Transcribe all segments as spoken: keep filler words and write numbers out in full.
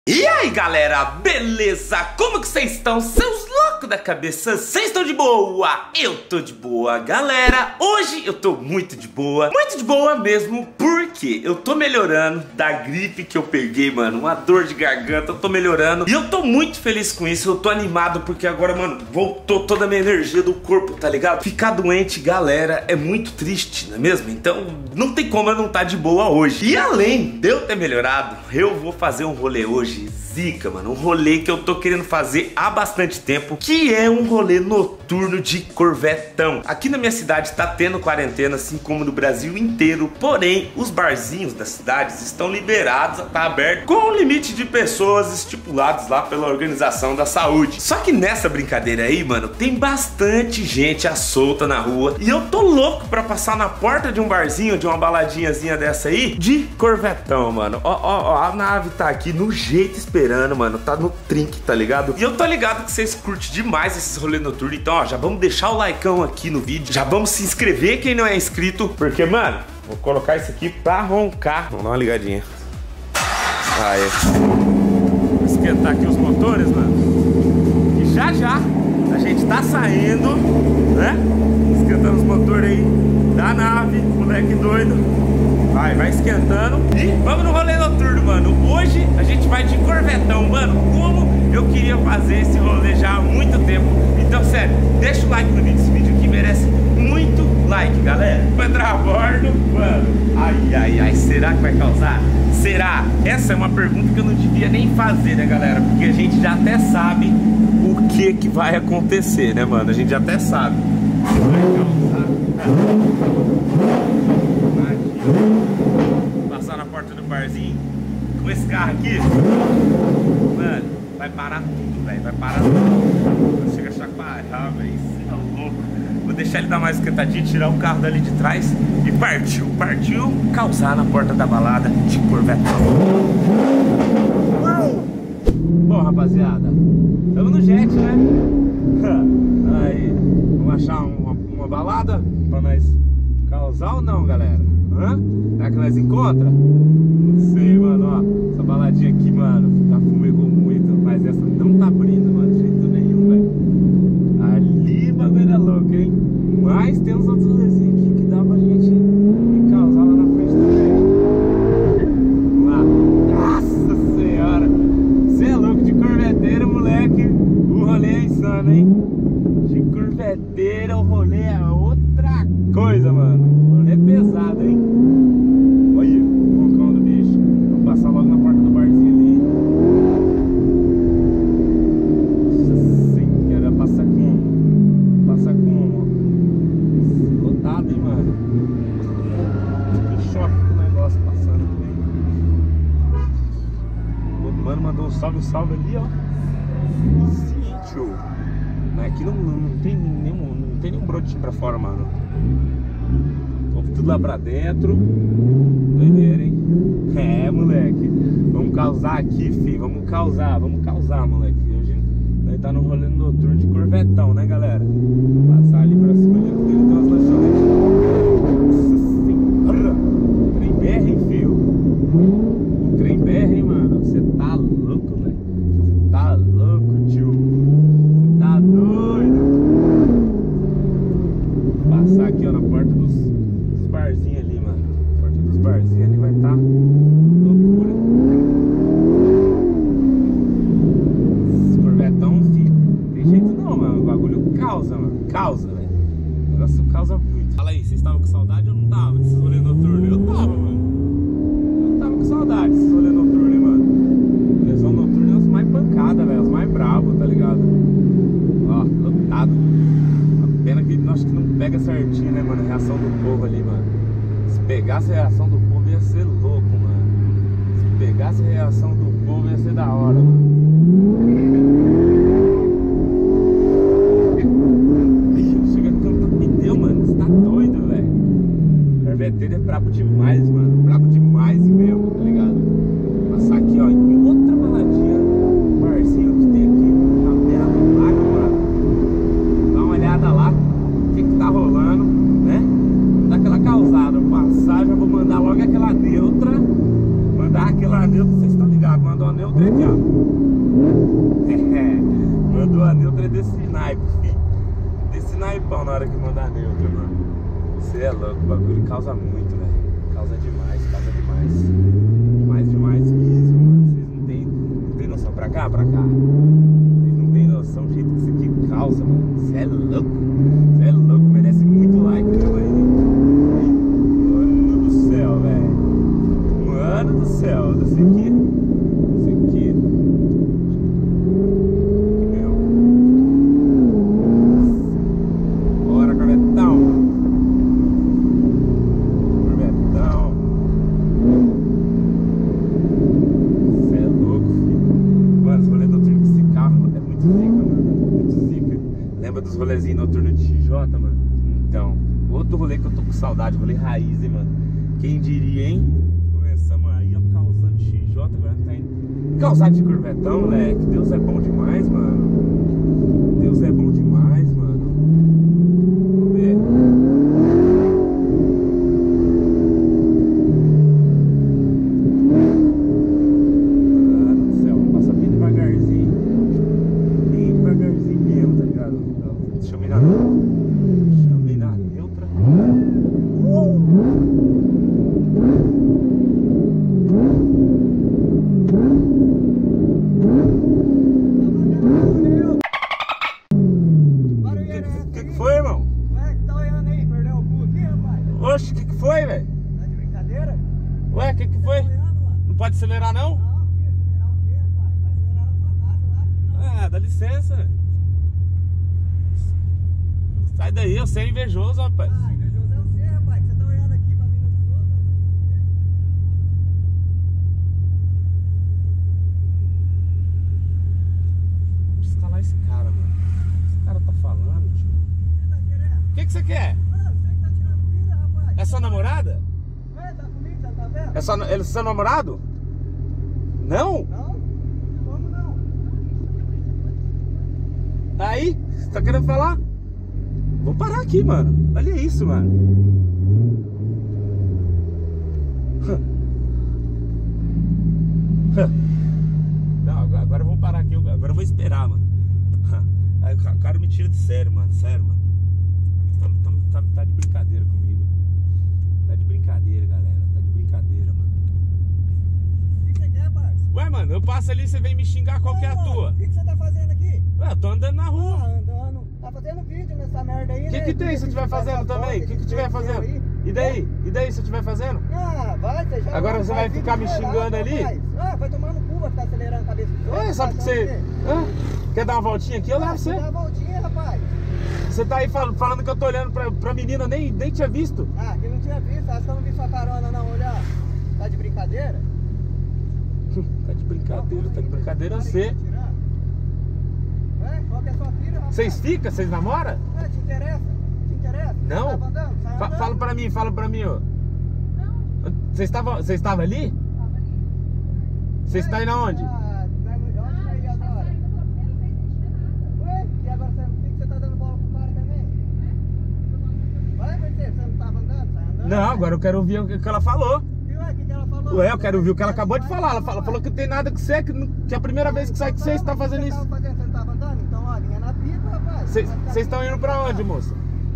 E aí galera, beleza? Como que vocês estão? Seus loucos da cabeça, vocês estão de boa? Eu tô de boa, galera. Hoje eu tô muito de boa, muito de boa mesmo, porque eu tô melhorando da gripe que eu peguei, mano. Uma dor de garganta, eu tô melhorando. E eu tô muito feliz com isso, eu tô animado, porque agora, mano, voltou toda a minha energia do corpo, tá ligado? Ficar doente, galera, é muito triste, não é mesmo? Então não tem como eu não estar de boa hoje. E além de eu ter melhorado, eu vou fazer um rolê hoje zica, mano, um rolê que eu tô querendo fazer há bastante tempo, que é um rolê noturno de Corvetão. Aqui na minha cidade tá tendo quarentena, assim como no Brasil inteiro, porém, os barzinhos das cidades estão liberados, tá aberto, com um limite de pessoas estipulados lá pela Organização da Saúde. Só que nessa brincadeira aí, mano, tem bastante gente à solta na rua, e eu tô louco pra passar na porta de um barzinho, de uma baladinhazinha dessa aí, de Corvetão, mano. Ó, ó, ó, a nave tá aqui no jeito esperado. Esperando, mano, tá no trinque, tá ligado? E eu tô ligado que vocês curtem demais esses rolês noturnos. Então, ó, já vamos deixar o likeão aqui no vídeo. Já vamos se inscrever quem não é inscrito. Porque, mano, vou colocar isso aqui pra roncar. Vamos dar uma ligadinha. Aí. Vou esquentar aqui os motores, mano. E já já a gente tá saindo, né? Esquentando os motores aí da nave, moleque doido. Vai, vai esquentando. E vamos no rolê noturno, mano. Hoje a gente vai de Corvetão, mano. Como eu queria fazer esse rolê já há muito tempo. Então, sério, deixa o like no vídeo. Esse vídeo aqui merece muito like, galera. Vou entrar a bordo, mano. Ai, ai, ai, será que vai causar? Será? Essa é uma pergunta que eu não devia nem fazer, né, galera? Porque a gente já até sabe o que que vai acontecer, né, mano? A gente já até sabe. Vai causar. Passar na porta do barzinho com esse carro aqui, mano, vai parar tudo, velho. Vai parar tudo. Chega a chacoalhar, velho. Isso é louco. Vou deixar ele dar mais esquentadinho, tirar o carro dali de trás e partiu, partiu causar na porta da balada de Corvetão. Bom, rapaziada, estamos no jet, né? Aí, vamos achar uma, uma balada pra nós causar ou não, galera? Hã? Será que nós encontra? Não sei, mano, ó. Essa baladinha aqui, mano, já fumegou muito, mas essa não tá abrindo, mano, de jeito nenhum, velho. Ali o bagulho é louco, hein? Mas tem uns outros rolezinhos aqui que dá pra gente causar lá na frente também. Vamos lá. Nossa senhora! Você é louco, de corveteiro, moleque. O rolê é insano, hein? De corveteiro, o rolê é outra coisa, mano. O rolê é pesado, hein? Olha o roncão do bicho. Vamos passar logo na porta do barzinho ali. Nossa senhora, passa com. Passa com. Lotado, hein, mano? Que choque com o negócio passando aqui. O mano mandou um salve, salve ali, ó. Sítio. Mas aqui não, não, não tem nenhum. Não tem nenhum brotinho pra fora, mano. Tudo lá pra dentro. Doideira, hein? É, moleque. Vamos causar aqui, fi. Vamos causar, vamos causar, moleque. Hoje nós tá no rolê noturno de Corvetão, né, galera? Passar ali pra cima ali, que tem umas lanchonetes. Nossa senhora! O trem berra, hein, fio? O trem berra, hein, mano? Você tá louco, velho? Você tá louco, tio? Você tá doido? Passar aqui, ó, na porta dos, dos barzinhos ali, mano. A porta dos barzinhos ali vai estar tá loucura. Esse Corvetão, filho, tem jeito não, mano. O bagulho causa, mano. Causa, velho. O negócio causa muito. Fala aí, vocês estavam com saudade ou não tava desses rolês noturnos? Eu tava, mano. Eu tava com saudade desses rolês noturnos, hein, mano. Lesão noturna é os mais pancada, velho. Os mais bravos, tá ligado? Ó, lotado. Pena que acho que não pega certinho, né, mano? A reação do povo ali, mano. Se pegasse a reação do povo ia ser louco, mano. Se pegasse a reação do povo ia ser da hora, mano. Ixi, chega a cantar pneu, mano. Você tá doido, velho. Corveteiro é brabo demais, mano. Brabo demais mesmo, tá ligado? Vou passar aqui, ó, em outra baladinha. Um barzinho que tem aqui na beira do lago, mano. Dá uma olhada lá. O que que tá rolando, né? Dá aquela causada, passar, já vou mandar logo aquela neutra. Mandar aquela neutra, vocês estão ligados. Mandou a neutra desse naipe, filho. Desse naipão na hora que mandar a neutra, mano. Você é louco, o bagulho causa muito, velho. Causa demais, causa demais. Demais, demais mesmo, mano. Vocês não tem, não tem noção. Pra cá, pra cá. Vocês não tem noção do jeito que isso aqui causa, mano. Você é louco. Você é louco, merece muito like, né, mano? Mano do céu, velho. Mano do céu. Desse aqui. Desse aqui. Bora, Corvetão. Corvetão. Você é louco, filho. Mano, os rolês noturnos com esse carro é muito zica, mano. Muito zica. Lembra dos rolezinhos noturnos de X J, mano? Então, outro rolê que eu tô com saudade, rolê raiz, hein, mano? Quem diria, hein? Começamos aí causando X J, agora tá indo causar de Corvetão, moleque. Deus é bom demais, mano. Deus é bom demais, mano. Vamos ver. Mano do céu, vamos passar bem devagarzinho. Bem devagarzinho mesmo, tá ligado? Deixa eu mirar na Deixa eu mirar neutra. Uh! Oxe, o que que foi, velho? Tá de brincadeira? Ué, o que que foi? Não pode acelerar, não? Não, que acelerar o quê, rapaz? Vai acelerar na sua casa lá. Ah, dá licença. Sai daí, eu sei invejoso, rapaz. Ah, invejoso é você, rapaz. Você tá olhando aqui pra mim no outro. Vou escalar esse cara, mano. Esse cara tá falando, tio. O que você tá querendo? O que que você quer? Ah, você que tá tirando vida, rapaz. É sua namorada? Ué, tá comigo, você não tá vendo? É só, ele é seu namorado? Não? Não? Como não? Aí, você tá querendo falar? Vou parar aqui, mano. Olha isso, mano. Não, agora, agora eu vou parar aqui. Agora eu vou esperar, mano. Aí o cara me tira de sério, mano. Sério, mano. Tá, tá, tá, tá de brincadeira comigo. Tá de brincadeira, galera. Tá de brincadeira, mano. O que que você quer, parça? Ué, mano, eu passo ali e você vem me xingar. Qual que é a Ah, tua? O que que você tá fazendo aqui? Ué, eu tô andando na Ah, rua. andando. Tá fazendo vídeo nessa merda aí, O né? que que tem se eu estiver fazendo também? O que que estiver fazendo? E daí? E daí se eu estiver fazendo? Ah, vai, você já Agora vai, você vai vídeo ficar me acelerado, xingando ali? rapaz. Ah, vai tomar no cu, vai ficar acelerando a cabeça dos outros. É, só porque fazendo você... o quê? Hã? Quer dar uma voltinha aqui? Eu levo Ah, você. Dá uma voltinha, rapaz. Você tá aí fal- falando que eu tô olhando pra, pra menina, nem, nem tinha visto. Ah, que não tinha visto, acho que eu não vi sua carona não, olha. Tá de brincadeira? Tá de brincadeira, tá de brincadeira você. Ué, qual que é a sua filha, rapaz? Vocês ficam? Vocês namoram? Ué, te interessa? Te interessa? Não. Você tava andando? Sai Fa- andando. fala pra mim, fala pra mim, ó. Vocês estavam vocês estavam ali? Vocês estão indo aonde? Ah, onde tá aí agora? Ué, e agora você, por que você tá dando bola pro cara também? Vai, Mercedes, você não tava andando? Sai andando? Não, agora eu quero ouvir o que ela falou. E ué, o que que ela falou? Ué, eu quero ouvir o que ela acabou de falar. Ela falou, falou que não tem nada com você, que, não- que é a primeira vez que sai com você, você tá fazendo Você isso. tava fazendo, você não tava andando? Então, ó, linha na pista, rapaz. Vocês estão indo pra onde, moça?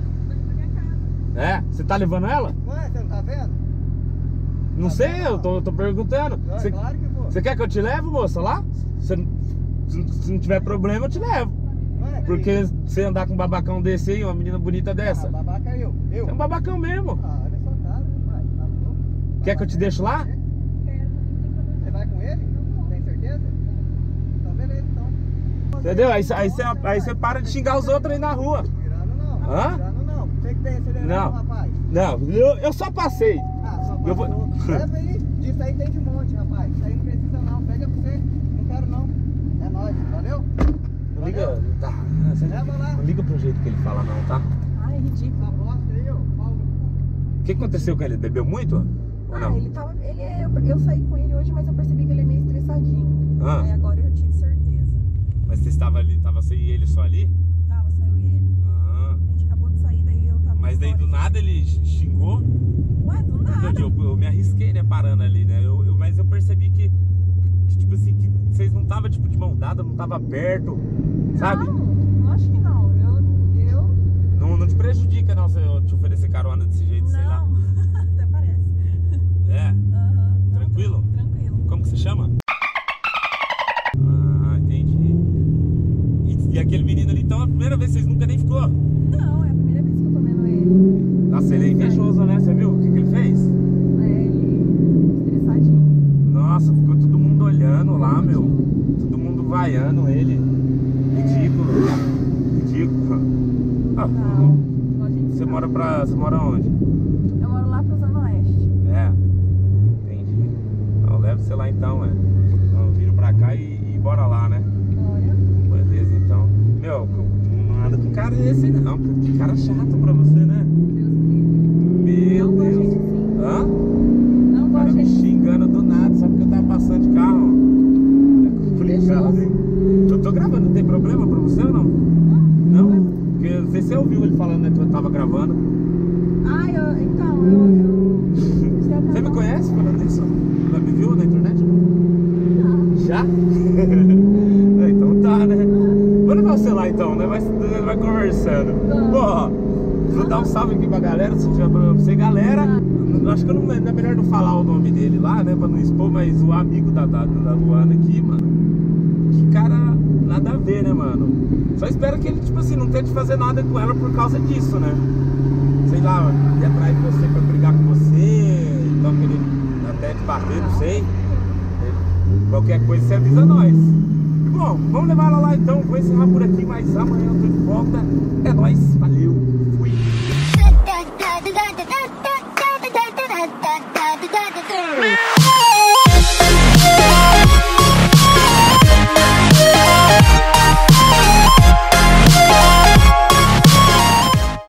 É? Você tá levando ela? Ué, você não tá vendo? Não sei, eu tô, eu tô perguntando. Ué, Você claro que vou. você quer que eu te leve, moça, lá? Se, se- se não tiver problema, eu te levo. Ué, Porque você andar com um babacão desse aí, uma menina bonita dessa, Ah, babaca eu. Eu? é um babacão mesmo. Ah, olha só, cara, rapaz. Tá bom? Quer que eu te deixe lá? Você vai com ele? Tem certeza? Então, beleza, então. Entendeu? Aí, aí, você, aí você para de xingar os outros aí na rua. Virando não. Hã? Virando não. Você que vem acelerando, Não. rapaz. Não, eu, eu só passei. Ah, só Eu vou- passou. Leva aí. Disso aí tem de monte, rapaz. Isso aí não precisa não. Pega pra você. Não quero não. É nóis. Valeu? Não liga, tá, você Leva lá. não liga pro jeito que ele fala não, tá? Ai, ridículo. Essa bosta aí, ó. Pau no cu. O que aconteceu com ele? Bebeu muito? Ou Ah, não? ele tava. Ele é, eu, eu saí com ele hoje, mas eu percebi que ele é meio estressadinho. Ah. Aí agora eu tive certeza. Mas você estava ali, tava você e ele só ali? Tava, saiu ele. Ah. A gente acabou de sair, daí eu tava. Mas daí fora. do nada ele xingou? Ué, do nada. Eu, eu, eu me arrisquei, né, parando ali, né? Eu, eu- mas eu percebi que, que, tipo assim, que vocês não estavam tipo de mão dada, não tava perto, sabe? Não, acho que não. Eu. eu... Não, não te prejudica não se eu te oferecer carona desse jeito, não. sei lá. Até parece. É? Uhum. Tranquilo? Tranquilo. Como que se chama? Ah, entendi. E, e aquele menino ali, então, é a primeira vez, vocês nunca nem ficou? Não, é a primeira vez que eu tô vendo ele. Nossa, ele é invejoso, né? Você viu o que, que ele fez? É, ele estressadinho. Nossa, ficou todo mundo olhando lá, meu. Todo mundo vaiando ele. Ridículo. Ridículo. Ah, Não, igual a gente você sabe. mora pra. Você mora onde? Eu moro lá pro Zona Oeste. É. Entendi. Então leva você lá então, é. Então vira pra cá e, e bora lá, né? Bora. Beleza, então. Meu, não anda com cara desse não, porque que cara chato pra você, né? Deus me livre. Meu Não gosto de Deus. gente assim. Hã? Não O cara gosto me de gente assim. xingando do nada, só porque eu tava passando de carro. É complicado, hein? Eu tô gravando, não tem problema pra você ou não? Não? Porque não sei se você ouviu ele falando, né, que eu tava gravando. Ah, eu, então, eu. eu... Você Você me conhece falando isso? Já me viu na internet? Não. Já? Então tá, né? Vou levar você lá então, né? Vai, vai conversando. Pô, vou dar um salve aqui pra galera, se tiver problema pra você. Galera, acho que eu não, não é melhor não falar o nome dele lá, né? Pra não expor, mas o amigo da, da, da Luana aqui, mano. Que cara, nada a ver, né, mano? Só espero que ele, tipo assim, não tente fazer nada com ela por causa disso, né? Sei lá, ir atrás de você pra brigar com você, então querer até te bater, não sei. Qualquer coisa você avisa nós. E bom, vamos levar ela lá então. Vou encerrar por aqui, mas amanhã eu tô de volta. É nóis, valeu, fui. Da da da da da da da da da da da da da da da